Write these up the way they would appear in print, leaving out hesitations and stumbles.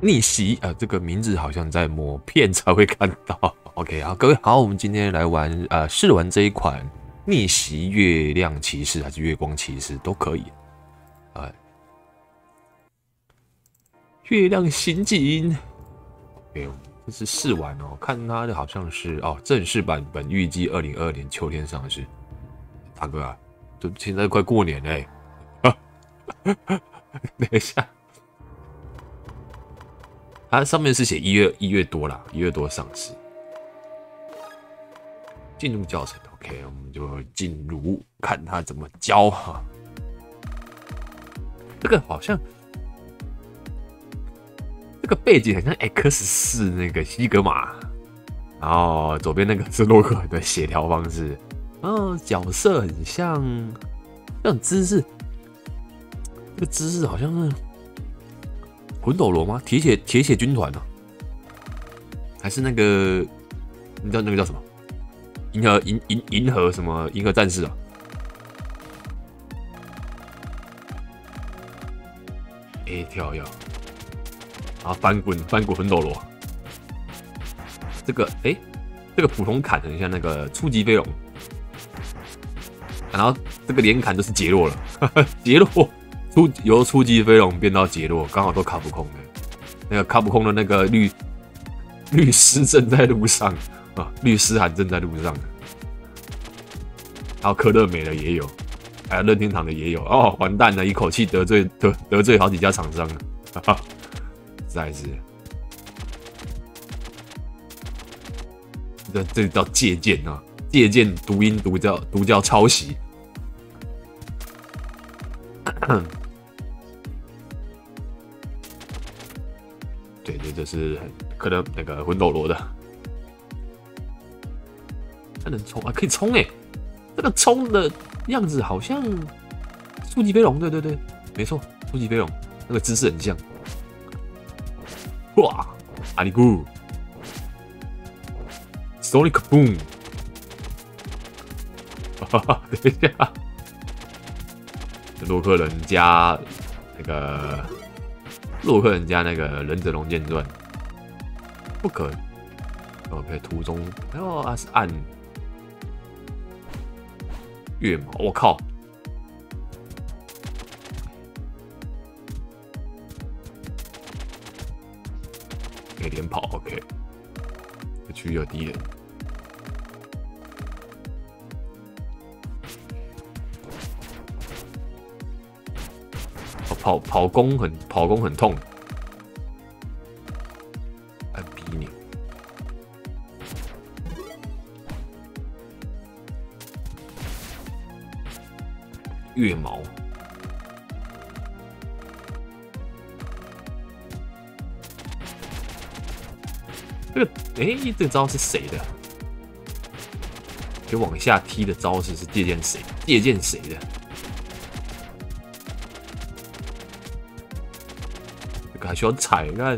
逆袭这个名字好像在某片才会看到。OK 好，各位好，我们今天来玩试玩这一款逆袭月亮骑士还是月光骑士都可以。月亮刑警 ，OK， 这是试玩哦，看它的好像是正式版本预计2022年秋天上市。大哥啊，都现在快过年嘞、等一下。它上面是写1月多啦，1月多上市。进入教程 ，OK， 我们就进入看它怎么教哈。这个好像，这个背景很像 X4那个西格玛，然后左边那个是洛克人的协调方式，角色很像，这种姿势，这个姿势好像是。魂斗罗吗？铁血军团呢、还是那个？你知道那个叫什么？银河什么？银河战士啊？跳跃，然后翻滚魂斗罗。这个这个普通砍很像那个初级飞龙，然后这个连砍都是杰洛了，杰洛。由初级飞龙变到杰洛，刚好都卡普空的。那个卡普空的那个律师正在路上啊，律师函正在路上。还有科乐美的也有，还有任天堂的也有。完蛋了，一口气得罪好几家厂商了，哈哈，实在是。这叫借鉴啊，借鉴读音读叫抄袭。对，这是可能那个魂斗罗的，它能冲啊，可以冲这个冲的样子好像初级飞龙，对，没错，初级飞龙那个姿势很像。哇，阿里咕 ，Sonic Boom， 等一下，洛克人加那个。洛克人家那个忍者龙剑传，不可 ，OK， 途中，是按月毛，我靠，可以连跑 ，OK， 这区域有敌人，跑攻很痛，按 B 钮，月毛，这个招是谁的？可以往下踢的招式是借鉴谁的？还需要踩看，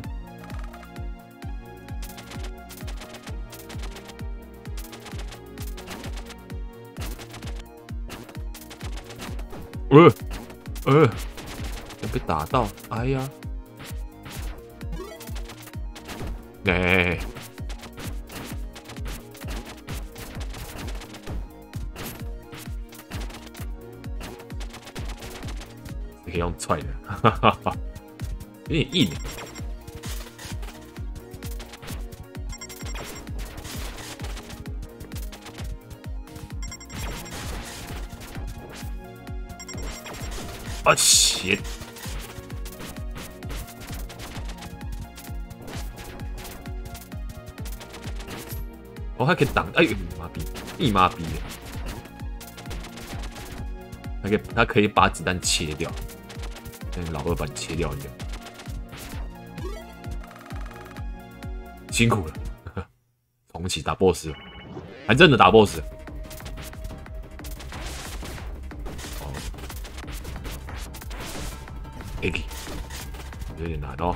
被打到，哎呀，可以用踹的，哈哈哈。有点硬，切！还可以挡，妈逼！他可以把子弹切掉，跟老二把你切掉一样。辛苦了，重启打 BOSS 了，还真的打 BOSS 了。有点难哦。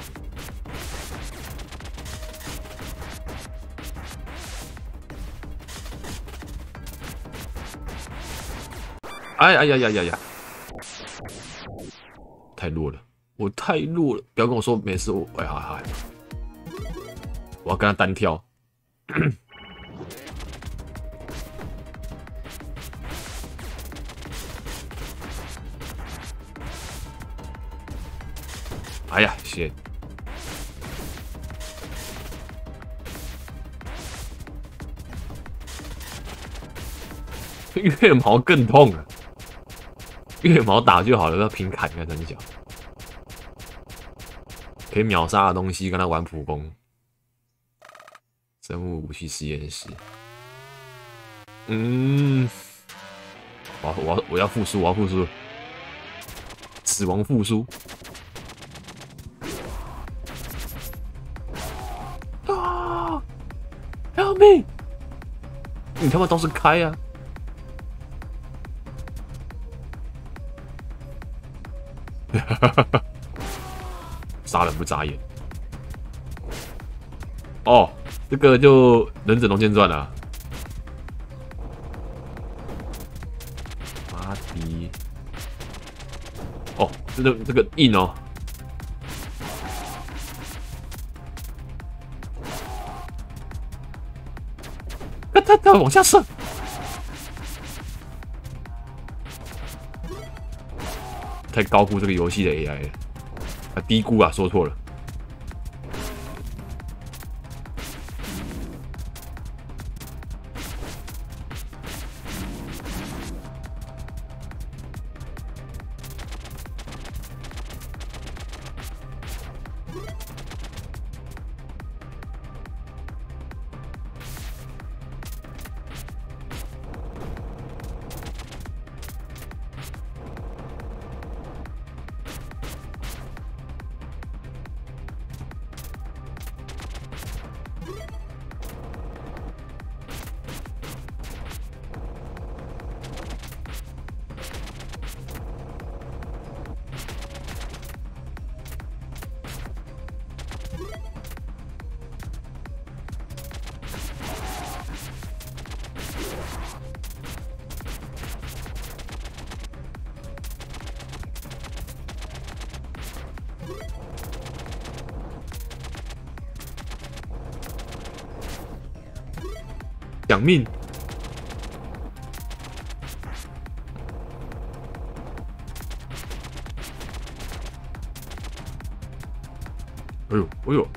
哎呀！太弱了， 我太弱了，不要跟我说没事，哎呀，我要跟他单挑。哎呀，谢。月毛更痛了，月毛打就好了，要平砍跟三角，可以秒杀的东西跟他玩普攻。生物武器实验室，我要复苏，我要复苏，死亡复苏。啊 ！Help me！ 你他妈倒是开啊！杀人不眨眼。哦，这个就《忍者龙剑传》了。马迪，哦，这个硬哦。他往下射。太高估这个游戏的 AI 了，低估啊，说错了。讲命！哎呦，哎呦！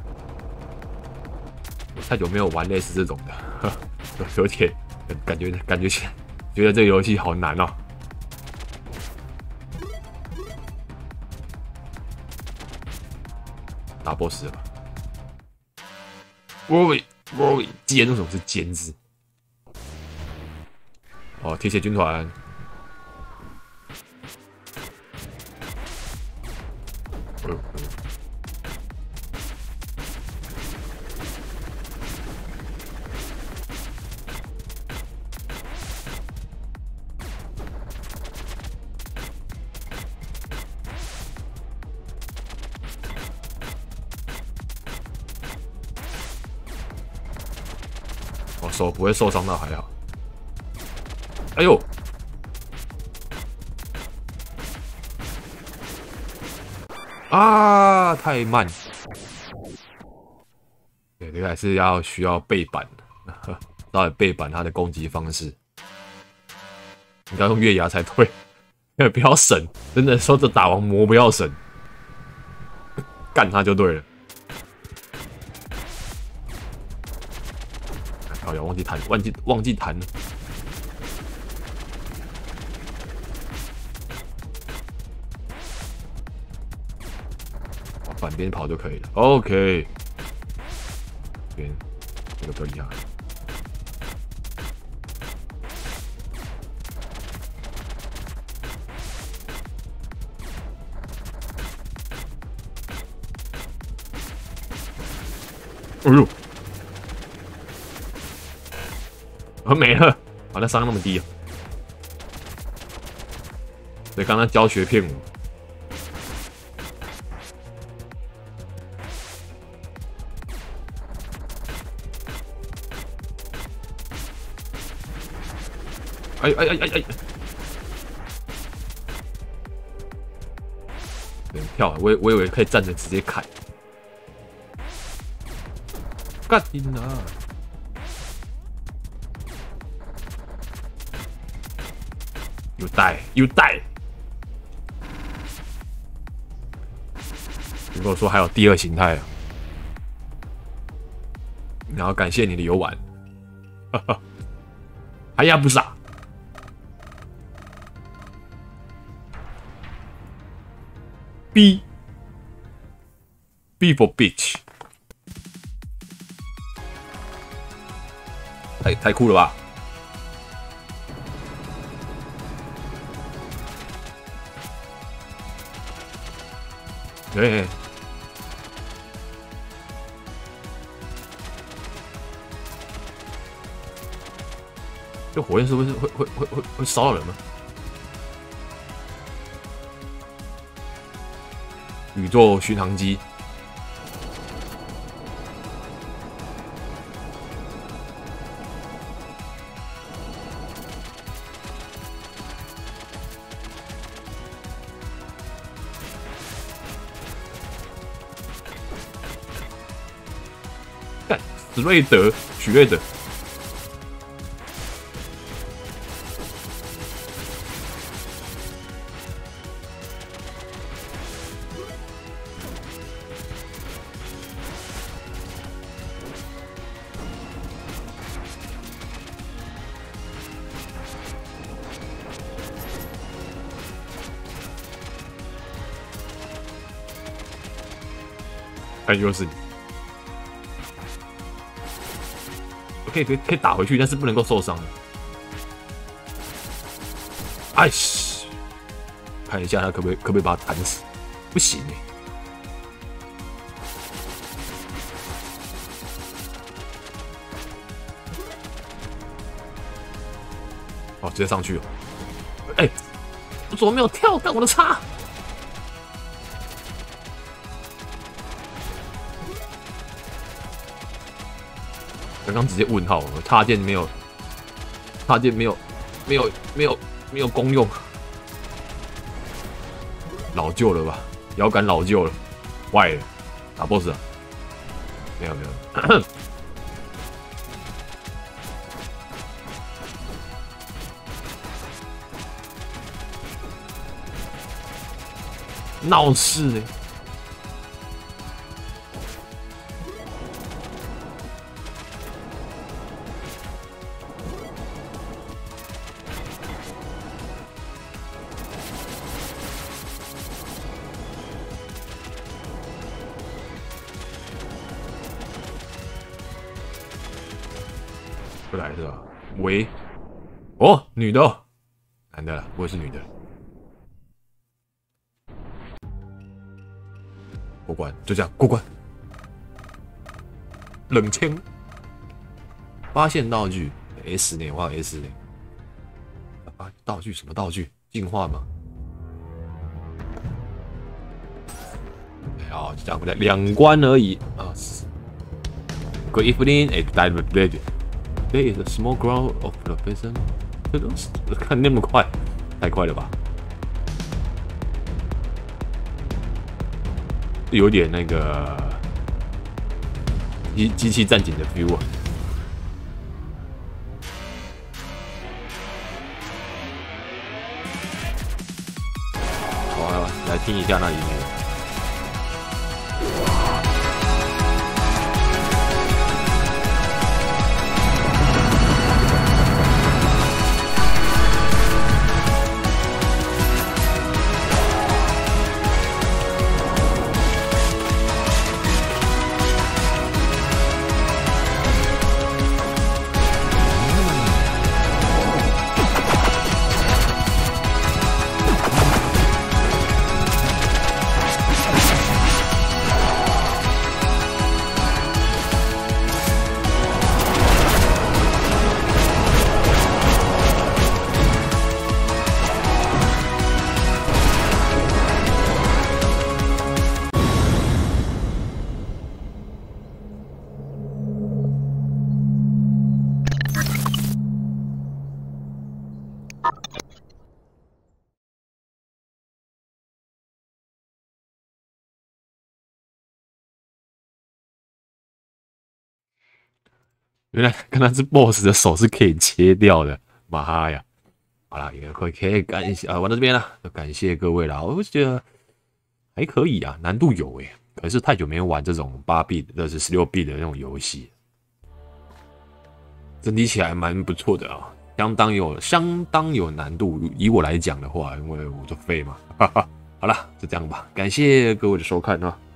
太久没有玩类似这种的，有点感觉起来，觉得这个游戏好难哦。打 BOSS 了吧 ？Rory，尖，为什么是尖字？哦，铁血军团。哦，手不会受伤到还好。哎呦！啊，太慢。对，这个还是需要背板的，稍微背板它的攻击方式。应该用月牙才对，不要省，真的说这打王魔不要省，干他就对了。好呀，忘记弹了。反边跑就可以了。OK， 边这个比较厉害。哎呦！没了，好像伤那么低啊！对，刚刚教学骗我。哎！对， 跳，我以为可以站着直接砍。干你呢！You die！You die！ 如果说还有第二形态啊，然后感谢你的游玩，哈哈，还呀不傻。B for bitch， 太酷了吧！对，这火焰是不是会烧到人吗？宇宙巡航机，干史瑞德，许瑞德。又是你，可以打回去，但是不能够受伤。哎西，看一下他可不可以把他弹死？不行哎、哦，直接上去了。哎、我怎么没有跳？干我的叉！刚刚直接问号，插件没有，插件没有功用，老旧了吧？摇杆老旧了，坏了，打 BOSS 啊？没有，闹事欸。不来是吧？喂，哦，女的、哦，男的啦，不会是女的。过关，就这样过关。冷枪，发现道具 S 呢？我有 S 呢。啊，道具什么道具？进化吗？好，就这样，2关而已啊。Good evening, it's David Blade. There is a small crowd of the person. 看那么快，太快了吧？有点那个机器战警的 feel 啊。好，来听一下那里面。 原来看那只 BOSS 的手是可以切掉的，妈呀！好啦，也可以感谢啊，玩到这边了，感谢各位啦。我觉得还可以啊，难度有可是太久没有玩这种8 bit 或是16 bit 的那种游戏，整体起来蛮不错的啊，相当有难度。以我来讲的话，因为我就废嘛，哈哈。好了，就这样吧，感谢各位的收看啊。